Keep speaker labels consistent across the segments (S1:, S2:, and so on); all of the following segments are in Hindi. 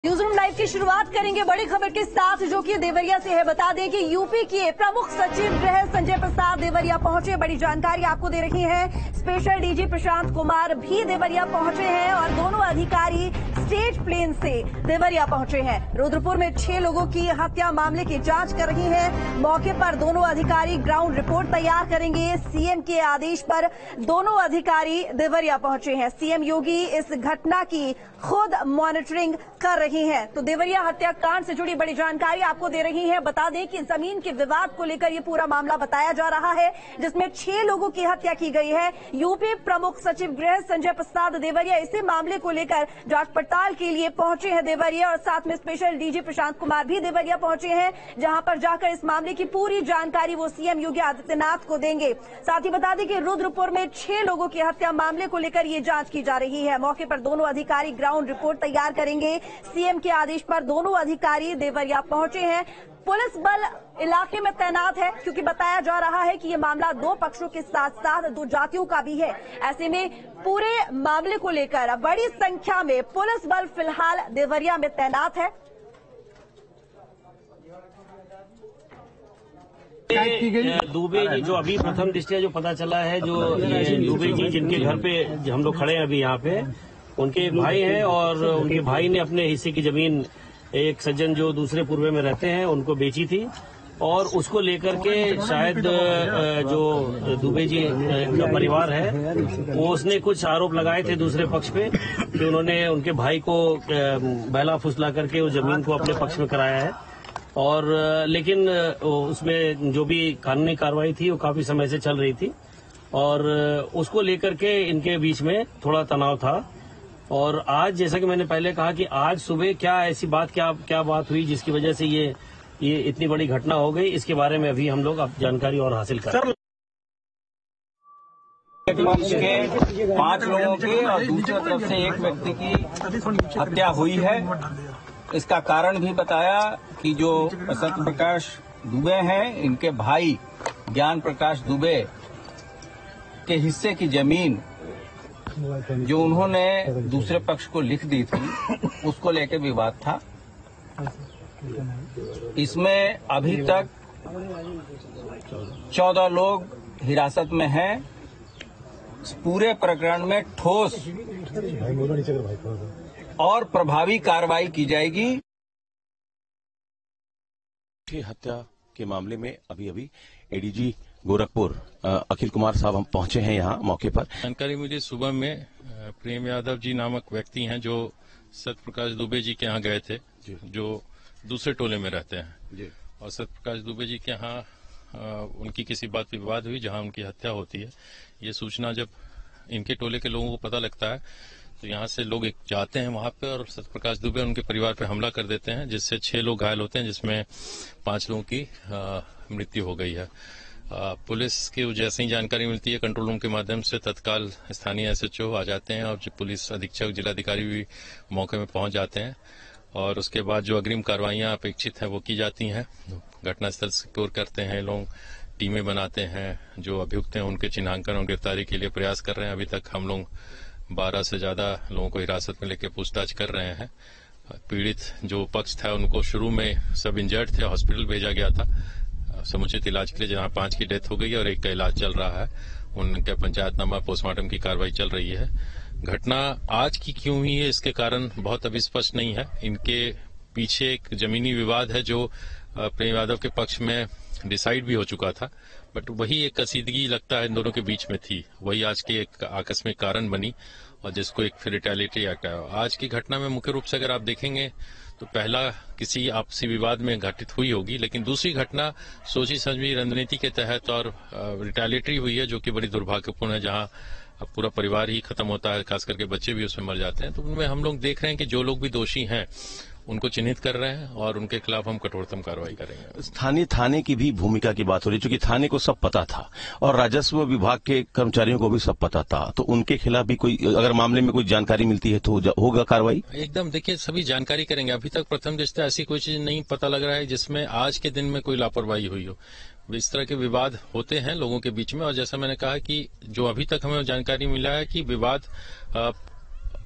S1: न्यूज़रूम लाइव की शुरुआत करेंगे बड़ी खबर के साथ जो कि देवरिया से है। बता दें कि यूपी के प्रमुख सचिव गृह संजय प्रसाद देवरिया पहुंचे। बड़ी जानकारी आपको दे रही है। स्पेशल डीजी प्रशांत कुमार भी देवरिया पहुंचे हैं और दोनों अधिकारी स्टेट प्लेन से देवरिया पहुंचे हैं। रुद्रपुर में 6 लोगों की हत्या मामले की जांच कर रही है। मौके पर दोनों अधिकारी ग्राउंड रिपोर्ट तैयार करेंगे। सीएम के आदेश पर दोनों अधिकारी देवरिया पहुंचे हैं। सीएम योगी इस घटना की खुद मॉनिटरिंग कर रही हैं। तो देवरिया हत्याकांड से जुड़ी बड़ी जानकारी आपको दे रही है। बता दें कि जमीन के विवाद को लेकर यह पूरा मामला बताया जा रहा है, जिसमें 6 लोगों की हत्या की गई है। यूपी प्रमुख सचिव गृह संजय प्रसाद देवरिया इसी मामले को लेकर जांच पड़ताल के लिए पहुंचे हैं देवरिया, और साथ में स्पेशल डीजी प्रशांत कुमार भी देवरिया पहुंचे हैं, जहां पर जाकर इस मामले की पूरी जानकारी वो सीएम योगी आदित्यनाथ को देंगे। साथ ही बता दें कि रुद्रपुर में 6 लोगों की हत्या मामले को लेकर ये जांच की जा रही है। मौके पर दोनों अधिकारी ग्राउंड रिपोर्ट तैयार करेंगे। सीएम के आदेश पर दोनों अधिकारी देवरिया पहुंचे हैं। पुलिस बल इलाके में तैनात है, क्योंकि बताया जा रहा है कि ये मामला 2 पक्षों के साथ साथ 2 जातियों का भी है। ऐसे में पूरे मामले को लेकर बड़ी संख्या में पुलिस बल फिलहाल देवरिया में तैनात है।
S2: दुबे जी जो अभी प्रथम दृष्टया जो पता चला है, जो ये दुबे जी जिनके घर पे हम लोग खड़े हैं अभी यहाँ पे, उनके भाई हैं और उनके भाई ने अपने हिस्से की जमीन एक सज्जन जो दूसरे पूर्वे में रहते हैं उनको बेची थी, और उसको लेकर के शायद जो दुबे जी का परिवार है वो उसने कुछ आरोप लगाए थे दूसरे पक्ष पे कि उन्होंने उनके भाई को बहला फुसला करके उस जमीन को अपने पक्ष में कराया है। और लेकिन उसमें जो भी कानूनी कार्रवाई थी वो काफी समय से चल रही थी, और उसको लेकर के इनके बीच में थोड़ा तनाव था। और आज जैसा कि मैंने पहले कहा कि आज सुबह क्या ऐसी बात क्या बात हुई जिसकी वजह से ये इतनी बड़ी घटना हो गई, इसके बारे में अभी हम लोग अब जानकारी और हासिल कर रहे हैं।
S3: एक पक्ष के 5 लोगों की और दूसरी तरफ से एक व्यक्ति की हत्या हुई है। इसका कारण भी बताया कि जो सत्य प्रकाश दुबे हैं, इनके भाई ज्ञान प्रकाश दुबे के हिस्से की जमीन जो उन्होंने दूसरे पक्ष को लिख दी थी, उसको लेकर विवाद था। इसमें अभी तक 14 लोग हिरासत में हैं। पूरे प्रकरण में ठोस और प्रभावी कार्रवाई की जाएगी।
S4: हत्या के मामले में अभी एडीजी गोरखपुर अखिल कुमार साहब हम पहुंचे हैं यहाँ मौके पर।
S5: जानकारी मुझे सुबह में प्रेम यादव जी नामक व्यक्ति हैं जो सत्य प्रकाश दुबे जी के यहाँ गए थे, जो दूसरे टोले में रहते हैं, और सत्य प्रकाश दुबे जी के यहाँ उनकी किसी बात पर विवाद हुई जहाँ उनकी हत्या होती है। ये सूचना जब इनके टोले के लोगों को पता लगता है तो यहाँ से लोग जाते हैं वहां पे, और सत्य प्रकाश दुबे उनके परिवार पे हमला कर देते हैं, जिससे 6 लोग घायल होते हैं, जिसमें 5 लोगों की मृत्यु हो गई है। पुलिस की जैसे ही जानकारी मिलती है कंट्रोल रूम के माध्यम से तत्काल स्थानीय एसएचओ आ जाते हैं, और जो पुलिस अधीक्षक जिलाधिकारी भी मौके में पहुंच जाते हैं, और उसके बाद जो अग्रिम कार्रवाइयां अपेक्षित है वो की जाती हैं। घटनास्थल सिक्योर करते हैं लोग, टीमें बनाते हैं, जो अभियुक्त हैं उनके चिन्हांकन और गिरफ्तारी के लिए प्रयास कर रहे हैं। अभी तक हम लोग 12 से ज्यादा लोगों को हिरासत में लेकर पूछताछ कर रहे हैं। पीड़ित जो पक्ष था उनको शुरू में सब इंजर्ड थे, हॉस्पिटल भेजा गया था समुचित इलाज के लिए, जहां 5 की डेथ हो गई और 1 का इलाज चल रहा है। उनका पंचायतनामा पोस्टमार्टम की कार्रवाई चल रही है। घटना आज की क्यों हुई है इसके कारण बहुत अभी स्पष्ट नहीं है। इनके पीछे एक जमीनी विवाद है जो प्रेम यादव के पक्ष में डिसाइड भी हो चुका था, बट वही एक कसीदगी लगता है इन दोनों के बीच में थी, वही आज के एक आकस्मिक कारण बनी, और जिसको एक फिर रिटेलिएटरी एक्ट है। आज की घटना में मुख्य रूप से अगर आप देखेंगे तो पहला किसी आपसी विवाद में घटित हुई होगी, लेकिन दूसरी घटना सोची समझी रणनीति के तहत और रिटेलिएटरी हुई है, जो कि बड़ी दुर्भाग्यपूर्ण है, जहां पूरा परिवार ही खत्म होता है, खास करके बच्चे भी उसमें मर जाते हैं। तो उनमें हम लोग देख रहे हैं कि जो लोग भी दोषी हैं उनको चिन्हित कर रहे हैं, और उनके खिलाफ हम कठोरतम कार्रवाई करेंगे।
S4: स्थानीय थाने की भी भूमिका की बात हो रही है, क्योंकि थाने को सब पता था और राजस्व विभाग के कर्मचारियों को भी सब पता था, तो उनके खिलाफ भी कोई अगर मामले में कोई जानकारी मिलती है तो होगा कार्रवाई।
S5: एकदम देखिए, सभी जानकारी करेंगे। अभी तक प्रथम दृष्टया ऐसी कोई चीज नहीं पता लग रहा है जिसमें आज के दिन में कोई लापरवाही हुई हो। इस तरह के विवाद होते हैं लोगों के बीच में, और जैसा मैंने कहा कि जो अभी तक हमें जानकारी मिला है कि विवाद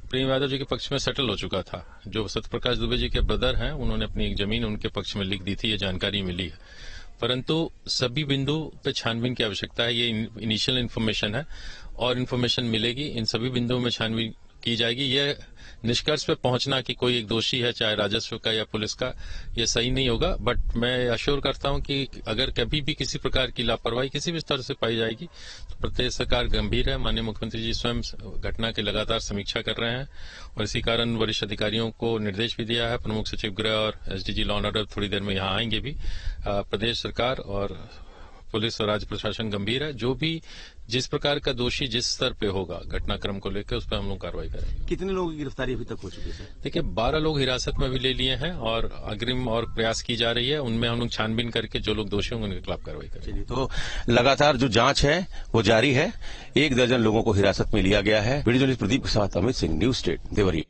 S5: प्रेम यादव जी के पक्ष में सेटल हो चुका था। जो सत्यप्रकाश दुबे जी के ब्रदर हैं, उन्होंने अपनी एक जमीन उनके पक्ष में लिख दी थी, ये जानकारी मिली है। परंतु सभी बिंदु पे छानबीन की आवश्यकता है। ये इनिशियल इन्फॉर्मेशन है और इन्फॉर्मेशन मिलेगी, इन सभी बिंदुओं में छानबीन की जाएगी। यह निष्कर्ष पे पहुंचना कि कोई एक दोषी है, चाहे राजस्व का या पुलिस का, ये सही नहीं होगा। बट मैं अश्योर करता हूं कि अगर कभी भी किसी प्रकार की लापरवाही किसी भी स्तर से पाई जाएगी तो प्रदेश सरकार गंभीर है। माननीय मुख्यमंत्री जी स्वयं घटना की लगातार समीक्षा कर रहे हैं और इसी कारण वरिष्ठ अधिकारियों को निर्देश भी दिया है। प्रमुख सचिव गृह और एसडीजी लॉ एंड ऑर्डर थोड़ी देर में यहाँ आएंगे भी। प्रदेश सरकार और पुलिस और राज्य प्रशासन गंभीर है। जो भी जिस प्रकार का दोषी जिस स्तर पे होगा घटनाक्रम को लेकर, उस पर हम लोग कार्रवाई करेंगे।
S4: कितने लोगों की गिरफ्तारी अभी तक हो चुकी है?
S5: देखिए, 12 लोग हिरासत में भी ले लिए हैं और अग्रिम और प्रयास की जा रही है। उनमें हम लोग छानबीन करके जो लोग दोषी होंगे उनके खिलाफ कार्रवाई करेंगे।
S4: तो लगातार जो जांच है वो जारी है। 1 दर्जन लोगों को हिरासत में लिया गया है। वीडियो जर्नलिस्ट प्रदीप के साथ अमित सिंह, न्यूज स्टेट देवरिया।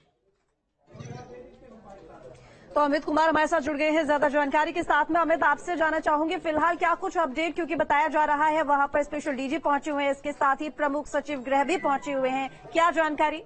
S1: तो अमित कुमार हमारे साथ जुड़ गए हैं ज्यादा जानकारी के साथ में। अमित, आपसे जानना चाहूंगी फिलहाल क्या कुछ अपडेट, क्योंकि बताया जा रहा है वहां पर स्पेशल डीजी पहुंचे हुए हैं, इसके साथ ही प्रमुख सचिव गृह भी पहुंचे हुए हैं, क्या जानकारी?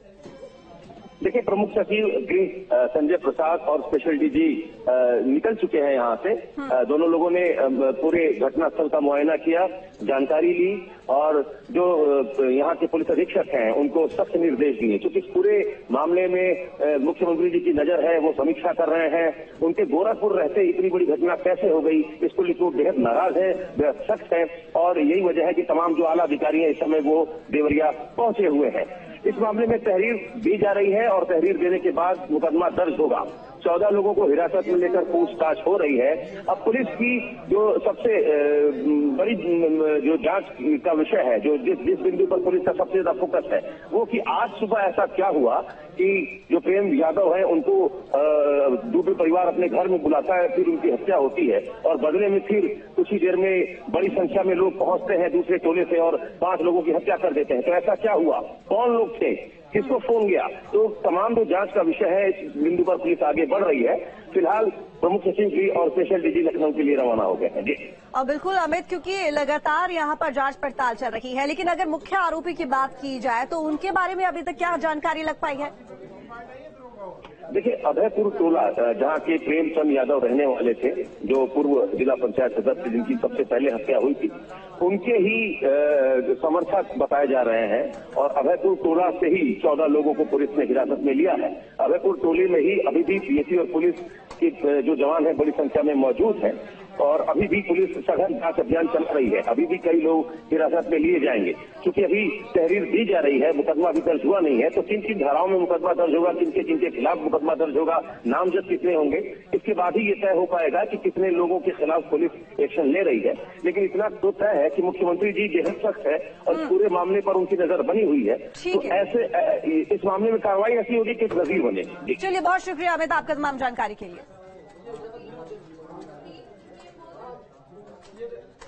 S6: देखिए, प्रमुख सचिव गृह संजय प्रसाद और स्पेशल डीजी निकल चुके हैं यहाँ से। दोनों लोगों ने पूरे घटनास्थल का मुआयना किया, जानकारी ली और जो यहाँ के पुलिस अधीक्षक हैं उनको सख्त निर्देश दिए। क्योंकि इस पूरे मामले में मुख्यमंत्री जी की नजर है, वो समीक्षा कर रहे हैं। उनके गोरखपुर रहते इतनी बड़ी घटना कैसे हो गई, इसको लेकर वो बेहद नाराज है, बेहद सख्त है और यही वजह है कि तमाम जो आला अधिकारी हैं इस समय वो देवरिया पहुंचे हुए हैं। इस मामले में तहरीर दी जा रही है और तहरीर देने के बाद मुकदमा दर्ज होगा। 14 लोगों को हिरासत में लेकर पूछताछ हो रही है। अब पुलिस की जो सबसे बड़ी जो जांच का विषय है, जो जिस बिंदु पर पुलिस का सबसे ज्यादा फोकस है, वो कि आज सुबह ऐसा क्या हुआ कि जो प्रेम यादव है उनको दुबे परिवार अपने घर में बुलाता है, फिर उनकी हत्या होती है और बदले में फिर कुछ ही देर में बड़ी संख्या में लोग पहुंचते हैं दूसरे टोले से और 5 लोगों की हत्या कर देते हैं। तो ऐसा क्या हुआ, कौन लोग थे, किसको फोन गया, तो तमाम जो जांच का विषय है इस बिंदु पर पुलिस आगे बढ़ रही है। फिलहाल प्रमुख सचिव जी और स्पेशल डीजी लखनऊ के लिए रवाना हो गए हैं। जी
S1: और बिल्कुल अमित, क्योंकि लगातार यहाँ पर जांच पड़ताल चल रही है, लेकिन अगर मुख्य आरोपी की बात की जाए तो उनके बारे में अभी तक क्या जानकारी लग पाई है?
S6: देखिए, अभयपुर टोला जहाँ के प्रेमचंद यादव रहने वाले थे, जो पूर्व जिला पंचायत सदस्य जिनकी सबसे पहले हत्या हुई थी, उनके ही समर्थक बताए जा रहे हैं और अभयपुर टोला से ही 14 लोगों को पुलिस ने हिरासत में लिया है। अभयपुर टोले में ही अभी भी पीएसी और पुलिस के जो जवान है बड़ी संख्या में मौजूद हैं और अभी भी पुलिस सघन जांच अभियान चल रही है। अभी भी कई लोग हिरासत में लिए जाएंगे। क्योंकि अभी तहरीर दी जा रही है, मुकदमा अभी दर्ज हुआ नहीं है, तो किन किन धाराओं में मुकदमा दर्ज होगा, किनके खिलाफ मुकदमा दर्ज होगा, नामजद कितने होंगे, इसके बाद ही ये तय हो पाएगा कि कितने लोगों के खिलाफ पुलिस एक्शन ले रही है। लेकिन इतना तो तय है कि मुख्यमंत्री जी बेहद सख्त है और पूरे मामले पर उनकी नजर बनी हुई है। तो ऐसे इस मामले में कार्रवाई ऐसी होगी कि नजीर बने।
S1: चलिए, बहुत शुक्रिया अमित आपका तमाम जानकारी के लिए।